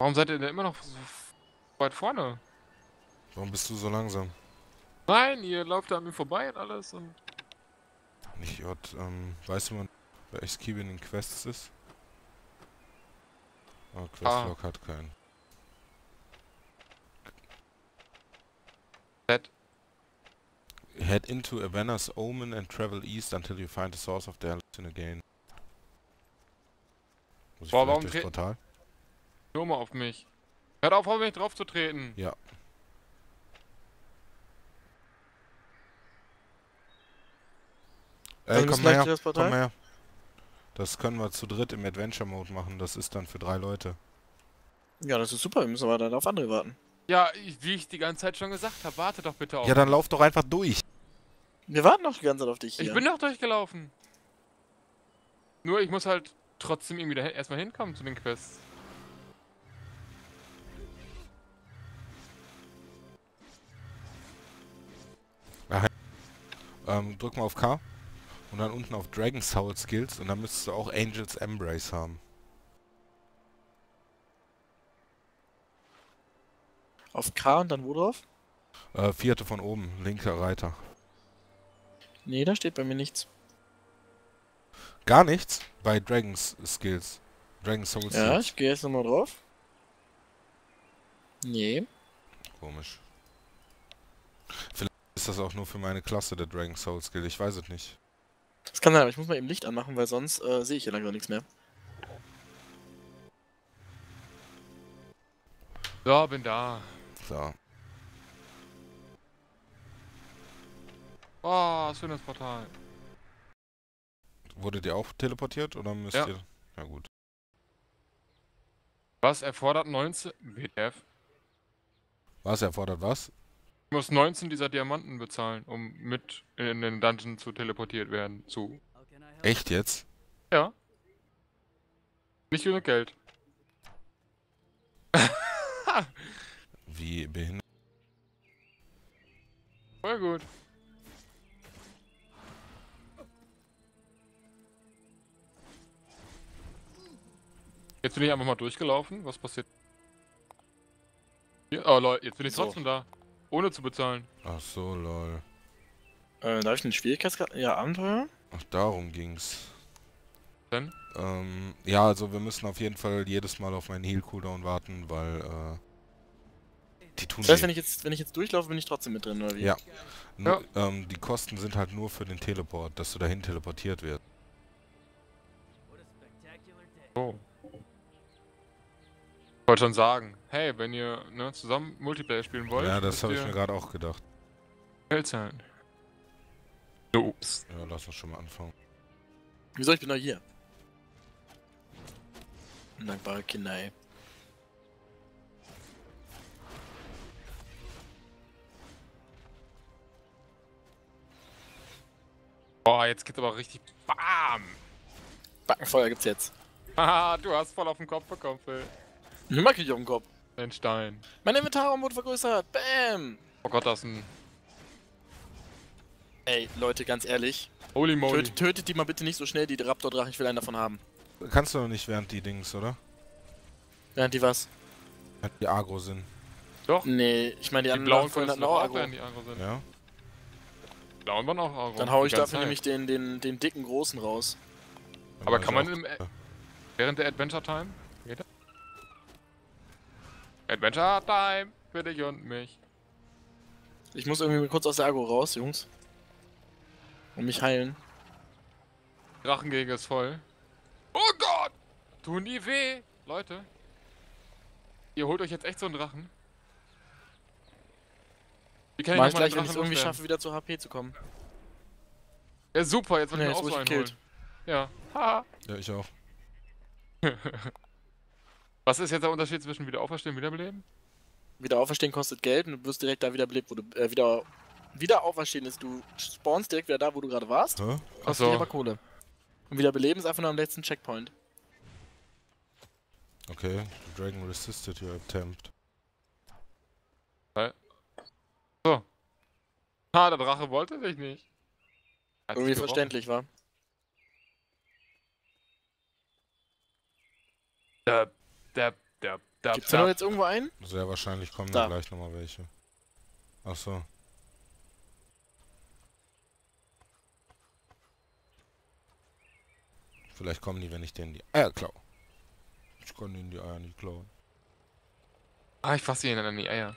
Warum seid ihr denn immer noch so weit vorne? Warum bist du so langsam? Nein, ihr lauft da an mir vorbei und alles und... Nicht J, weißt du mal, wer Exkib in den Quests ist? Oh, Questlog hat keinen. Z. Head into Avenna's Omen and travel east until you find the source of the hallucination again. Muss ich Boah, vielleicht warum durchs Portal? nur mal auf mich? Hört auf mich drauf zu treten. Ja. Ey, Also komm müssen mal gleich her, durch das Portal? komm mal her. Das können wir zu dritt im Adventure Mode machen, das ist dann für 3 Leute. Ja, das ist super, wir müssen aber dann auf andere warten. Ja, wie ich die ganze Zeit schon gesagt habe, warte doch bitte auf Ja, dann mich. lauf doch einfach durch. Wir warten noch die ganze Zeit auf dich hier. Ich bin doch durchgelaufen. Nur ich muss halt trotzdem irgendwie da erstmal hinkommen zu den Quests. Drück mal auf K und dann unten auf Dragon Soul Skills und dann müsstest du auch Angel's Embrace haben. Auf K und dann wo drauf? 4. von oben, linker Reiter. Nee, da steht bei mir nichts. Gar nichts bei Dragon's Skills. Dragon Soul Skills. Ja, ich gehe jetzt nochmal drauf. Nee. Komisch. Vielleicht ist das auch nur für meine Klasse der Dragon Soul Skill, ich weiß es nicht. Das kann sein, aber ich muss mal eben Licht anmachen, weil sonst sehe ich hier langsam nichts mehr. So, bin da. So. Oh, schönes Portal. Wurdet ihr auch teleportiert oder müsst Ja. ihr... Ja gut. Was erfordert 19... WTF? Was erfordert was? Ich muss 19 dieser Diamanten bezahlen, um mit in den Dungeon zu teleportiert werden. Echt jetzt? Ja. Nicht genug Geld. Wie behindert? Voll gut. Jetzt bin ich einfach mal durchgelaufen. Was passiert? Hier, oh Leute, jetzt bin ich So. trotzdem da. Ohne zu bezahlen. Ach so, lol. Darf ich den Schwierigkeitsgrad? Ja, Abenteuer? Ach, darum ging's. Denn? Ja, also wir müssen auf jeden Fall jedes Mal auf meinen Heal-Cooldown warten, weil, die tun Das heißt, weh. wenn ich jetzt durchlaufe, bin ich trotzdem mit drin, oder wie? Ja. Nur, die Kosten sind halt nur für den Teleport, dass du dahin teleportiert wirst. Oh. Ich wollte schon sagen, hey, wenn ihr zusammen Multiplayer spielen wollt, Ja, das müsst habe ich ihr mir gerade auch gedacht. Geld zahlen. Ups. Ja, lass uns schon mal anfangen. Wieso? Ich bin doch hier. Dankbare Kinder, ey. Boah, jetzt geht's aber richtig BAM! Backenfeuer gibt's jetzt. Haha, du hast voll auf den Kopf bekommen, Phil. Mir mag ich auf den Kopf. Den Stein. Mein Inventarraum wurde vergrößert. Bam! Oh Gott, das ist ein... Ey, Leute, ganz ehrlich. Holy moly. Tötet die mal bitte nicht so schnell, die Raptor-Drachen. Ich will einen davon haben. Kannst du doch nicht während die Dings, oder? Während die was? Während die Agro sind. Doch, Nee, ich meine, die die anderen blauen waren vorhin Quests hatten auch auch, Agro. wenn die Agro sind. Ja? Die blauen waren auch Agro. Dann hau ich Die ganze dafür Zeit. nämlich den dicken Großen raus. Aber Ja, kann ist man auch- während der Adventure Time? Geht das? Adventure Time für dich und mich. Ich muss irgendwie kurz aus der Agro raus, Jungs. Und mich heilen. Drachengegend ist voll. Oh Gott! Tun die weh! Leute. Ihr holt euch jetzt echt so einen Drachen. Wie kann Mach ich ich noch mal gleich, den wenn ich es Drachen irgendwie loswerden? schaffe, wieder zu HP zu kommen. Ja, super, jetzt will ich Nee, mir jetzt auch wurde so ich einen gekillt. holen. Ja. Haha. Ja, ich auch. Was ist jetzt der Unterschied zwischen wieder auferstehen und wiederbeleben? Wieder auferstehen kostet Geld und du wirst direkt da wieder belebt, wo du wieder auferstehen ist. Du spawnst direkt wieder da, wo du gerade warst. Hä? Kostet Achso. dich aber Kohle. Und wieder beleben ist einfach nur am letzten Checkpoint. Okay, the dragon resisted your attempt. So. Ah, der Drache wollte dich nicht. Hat Irgendwie sich gebrochen. verständlich, war. Dab, dab, dab, Gibt's da noch jetzt irgendwo einen? Sehr wahrscheinlich kommen Da. da gleich nochmal welche. Achso. Vielleicht kommen die, wenn ich denen die Eier klaue. Ich kann denen die Eier nicht klauen. Ah, ich fasse ihn an die Eier.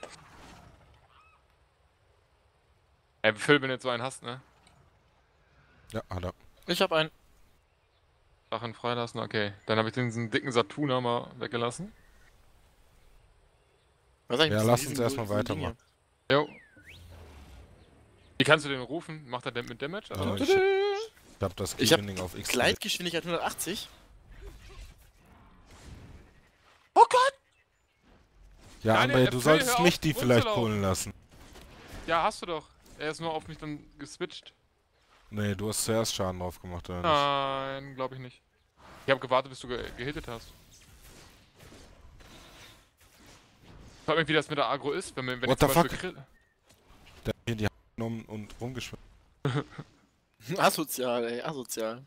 Ey, Phil, wenn du jetzt so einen hast, ne? Ja, hat er. Ich hab einen. Sachen freilassen, okay. Dann habe ich diesen dicken Saturner mal weggelassen. Was eigentlich Ja, mit lass diesem uns erstmal riesigen Ding weitermachen. Jo. Wie kannst du den rufen? Macht er denn mit Damage? Ja, Also, ich hab das Ich hab Keybinding auf hier? X. Gleitgeschwindigkeit 180. oh Gott! Ja, Nein, André, der du Phil, solltest hör mich auf, die vielleicht rumzulaufen. pullen lassen. Ja, hast du doch. Er ist nur auf mich dann geswitcht. Nee, du hast zuerst Schaden drauf gemacht, oder nicht? Nein, glaube ich nicht. Ich habe gewartet, bis du gehittet hast. Ich frag mich, wie das mit der Agro ist, wenn ich What zum the Beispiel fuck? Der hat hier die Hand genommen und rumgeschwimmt. Asozial, ey, asozial.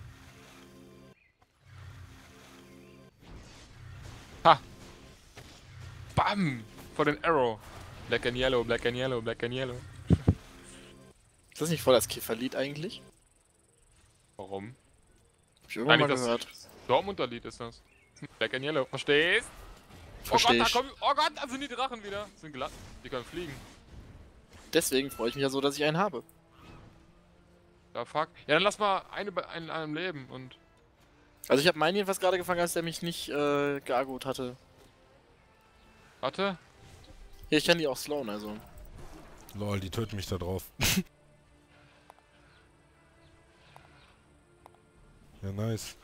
Ha! Bam! Vor den Arrow. Black and Yellow, Black and Yellow, Black and Yellow. Ist das nicht voll das Käferlied eigentlich? Warum? Hab ich irgendwann mal Eigentlich gehört. das Dortmunder Lied ist das. Black and Yellow, verstehst? Versteh ich. Oh Gott, da sind die Drachen wieder. Sind glatt. Die können fliegen. Deswegen freue ich mich ja so, dass ich einen habe. Ja, fuck. Ja, dann lass mal einen in einem Leben und... Also ich habe meinen jedenfalls gerade gefangen, als der mich nicht geagut hatte. Warte. Hier, ich kann die auch slowen, also. Lol, die töten mich da drauf. Ja, nice.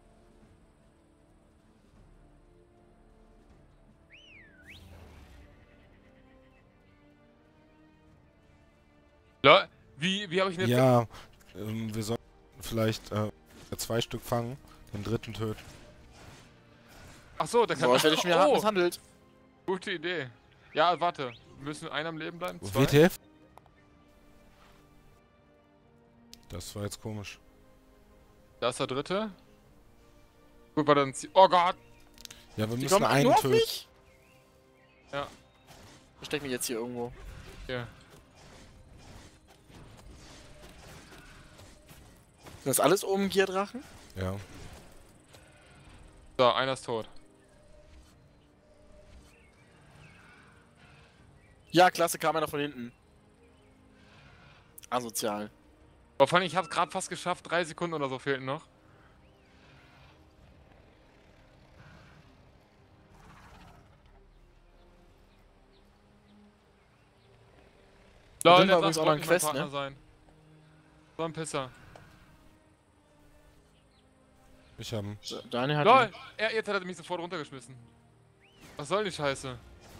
Wie habe ich denn jetzt... Ja, wir sollten vielleicht 2 Stück fangen, den dritten töten. Achso, da kann... So, werde ich mir oh, misshandelt. gute Idee. Ja, warte. Wir müssen einer am Leben bleiben. 2. WTF? Das war jetzt komisch. Da ist der dritte. Gut, war dann... Oh Gott! Ja, wir Die müssen kommen einen nur auf töten. mich? Ja. Versteck mich jetzt hier irgendwo. Hier. Sind das alles oben Gierdrachen? Ja. So, einer ist tot. Ja, klasse, kam einer von hinten. Asozial. Aber vor allem, ich hab's gerade fast geschafft. 3 Sekunden oder so fehlten noch. Da Lol, drin der war übrigens Drache auch noch ein wollte mein Quest, Partner ne? sein. So ein Pisser. Ich hab ihn. So, Daniel hat Lol, ihn. jetzt hat er mich sofort runtergeschmissen. Was soll die Scheiße?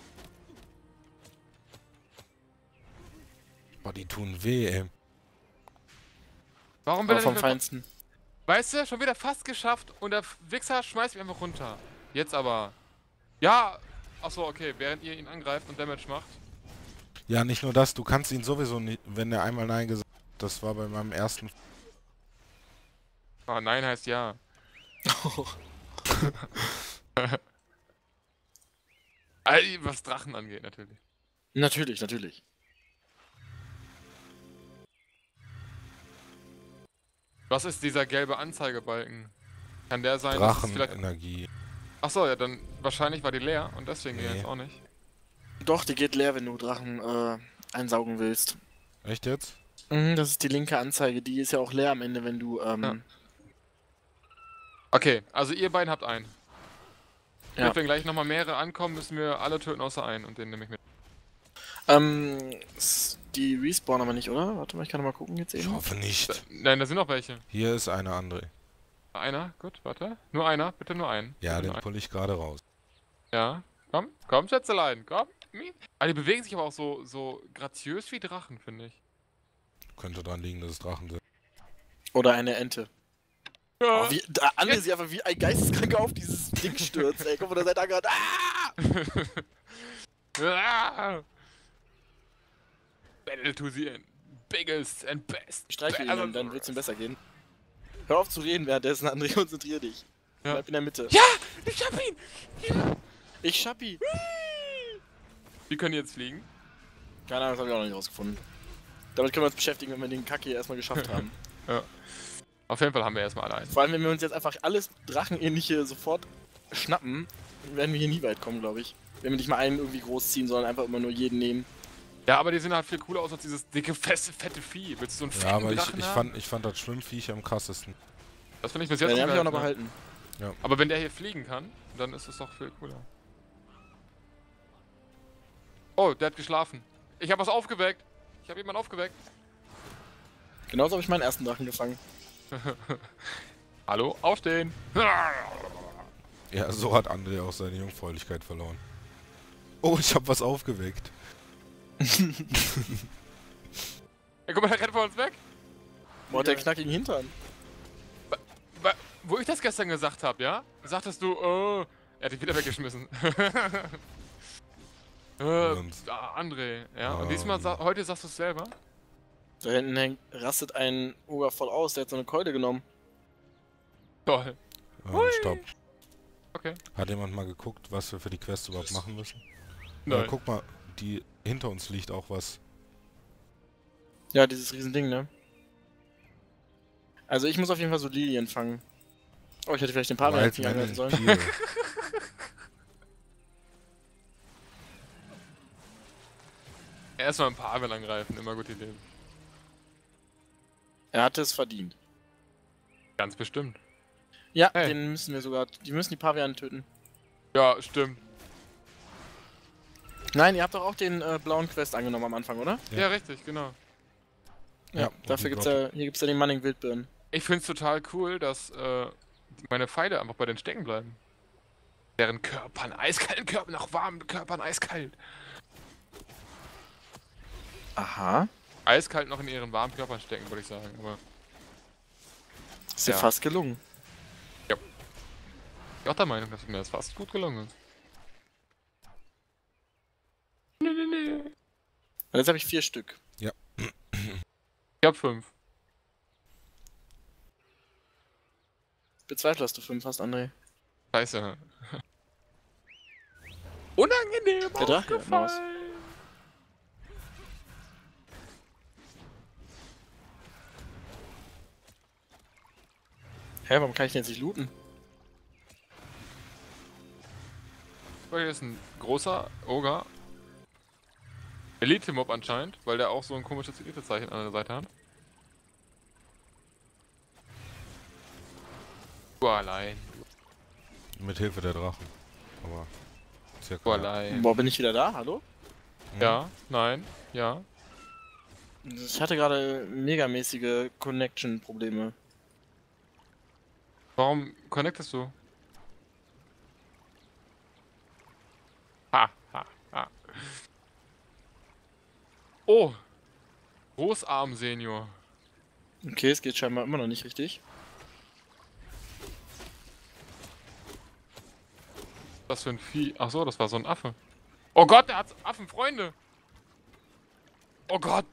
Boah, die tun weh, ey. Warum will Aber er vom nicht mehr... Feinsten. Weißt du, schon wieder fast geschafft und der Wichser schmeißt mich einfach runter. Jetzt aber. Ja! Achso, okay, während ihr ihn angreift und Damage macht. Ja, nicht nur das, du kannst ihn sowieso nicht, wenn er einmal Nein gesagt hat. Das war bei meinem ersten... Ah, nein heißt ja. Was Drachen angeht, natürlich. Natürlich, natürlich. Was ist dieser gelbe Anzeigebalken? Kann der sein, dass es vielleicht... Drachenenergie. Achso, ja, dann wahrscheinlich war die leer und deswegen Nee. jetzt auch nicht. Doch, die geht leer, wenn du Drachen einsaugen willst. Echt jetzt? Mhm, das ist die linke Anzeige. Die ist ja auch leer am Ende, wenn du Ja. Okay, also ihr beiden habt einen. Ja. Gut, wenn gleich nochmal mehrere ankommen, müssen wir alle töten außer einen und den nehme ich mit. Die respawnen aber nicht, oder? Warte mal, ich kann noch mal gucken jetzt Ich eben. hoffe nicht. Nein, da sind noch welche. Hier ist eine andere. Einer, gut, warte. Nur einer, bitte nur einen. Ja, bitte den nur pull ich gerade raus. einen. Ja, komm, Schätzelein, komm. Ah, die bewegen sich aber auch so graziös wie Drachen, finde ich. Könnte dran liegen, dass es Drachen sind. Oder eine Ente. Ja. Oh, wie, da André sich einfach wie ein Geisteskranker auf dieses Ding stürzt, ey. Guck mal, da seid ihr gerade. Ah! Battle to the end. Biggest and best. Streichel ihn und dann wird's ihm besser gehen. Hör auf zu reden währenddessen, André, konzentrier dich. Ja. Bleib in der Mitte. Ja, ich hab ihn! Ja. Ich Schappi. Wie können die jetzt fliegen? Keine Ahnung, das habe ich auch noch nicht rausgefunden. Damit können wir uns beschäftigen, wenn wir den Kack hier erstmal geschafft haben. Ja. Auf jeden Fall haben wir erstmal alle einen. Vor allem, wenn wir uns jetzt einfach alles Drachenähnliche sofort schnappen, werden wir hier nie weit kommen, glaube ich. Wenn wir nicht mal einen irgendwie großziehen, sondern einfach immer nur jeden nehmen. Ja, aber die sehen halt viel cooler aus als dieses dicke, fette Vieh. Willst du so einen fetten Ja, aber Drachen haben? ich fand das Schwimmviech am krassesten. Das finde ich bis Ja, jetzt den habe ich auch noch ne? behalten. Ja. Aber wenn der hier fliegen kann, dann ist es doch viel cooler. Oh, der hat geschlafen. Ich habe was aufgeweckt. Ich habe jemanden aufgeweckt. Genauso habe ich meinen ersten Drachen gefangen. Hallo, aufstehen. Ja, so hat André auch seine Jungfräulichkeit verloren. Oh, ich habe was aufgeweckt. Ey, guck mal, der rennt vor uns weg. Wo hat der knackigen Hintern? Wo ich das gestern gesagt habe, ja? Sagtest du, oh, er hat dich wieder weggeschmissen. André, ja. Und diesmal, heute sagst du es selber? Da hinten rastet ein Oger voll aus, der hat so eine Keule genommen. Toll. Stopp. Okay. Hat jemand mal geguckt, was wir für die Quest überhaupt machen müssen? Nein. Guck mal, hinter uns liegt auch was. Ja, dieses Riesending, ne? Also ich muss auf jeden Fall so Lilien fangen. Oh, ich hätte vielleicht den Pavian jetzt nicht angreifen sollen. Erstmal ein paar Pavian angreifen, immer gute Idee. Er hatte es verdient. Ganz bestimmt. Ja, Hey. den müssen wir sogar. Die müssen die Pavian töten. Ja, stimmt. Nein, ihr habt doch auch den blauen Quest angenommen am Anfang, oder? Ja, richtig, genau. Ja, Ja, dafür und gibt's ja, hier gibt's ja den Manning Wildbirnen. Ich find's total cool, dass meine Pfeile einfach bei denen stecken bleiben. Deren Körpern, eiskalten Körpern, nach warmen Körpern, eiskalt. Aha. Eiskalt noch in ihren warmen Körpern stecken, würde ich sagen. Aber Ist ja Ja. fast gelungen. ich bin auch der Meinung, dass mir das fast gut gelungen ist. Und jetzt habe ich 4 Stück. Ich hab 5. Bezweifle, dass du 5 hast, André. Scheiße. Unangenehm Der Drache, Maus. aufgefallen. Hä, warum kann ich den jetzt nicht looten? Hier ist ein großer Ogre. Elite-Mob anscheinend, weil der auch so ein komisches Elite-Zeichen an der Seite hat. Du allein. Mit Hilfe der Drachen. Aber ist ja Du klar. allein. Boah, bin ich wieder da? Hallo? Ja, nein, ja. Ich hatte gerade megamäßige Connection-Probleme. Warum connectest du? Ha, ha, ha. Oh! Großarm-Senior. Okay, es geht scheinbar immer noch nicht richtig. Was für ein Vieh. Ach so, das war so ein Affe. Oh Gott, der hat Affenfreunde! Oh Gott!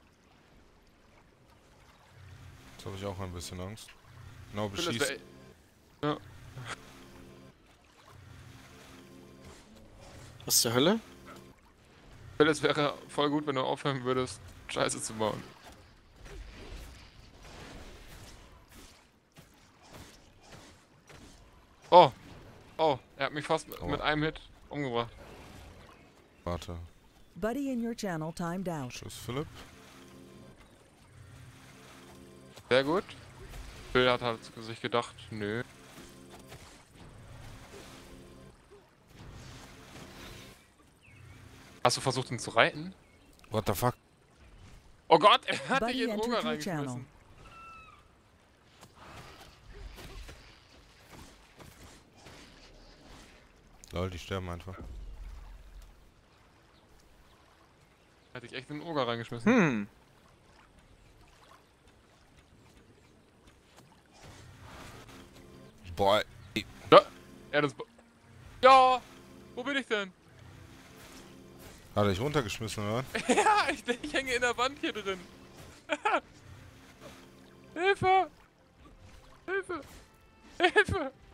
Jetzt habe ich auch ein bisschen Angst. Genau, Das beschießt. wär- Ja. Was zur Hölle? Phil, es wäre voll gut, wenn du aufhören würdest, Scheiße zu bauen. Oh! Oh, er hat mich fast mit einem Hit umgebracht. Warte. Buddy in your channel timed out. Tschüss, Philipp. Sehr gut. Phil hat halt sich gedacht, nö. Hast du versucht, ihn zu reiten? What the fuck? Oh Gott, er hat dich Buddy in den entered Ogre your channel. reingeschmissen. Lol, die sterben einfach. Er hat dich echt in den Ogre reingeschmissen. Hm. Boah, Ja, er hat uns... Ja! Wo bin ich denn? hat er dich runtergeschmissen, oder? Ja, ich hänge in der Wand hier drin. Hilfe! Hilfe! Hilfe!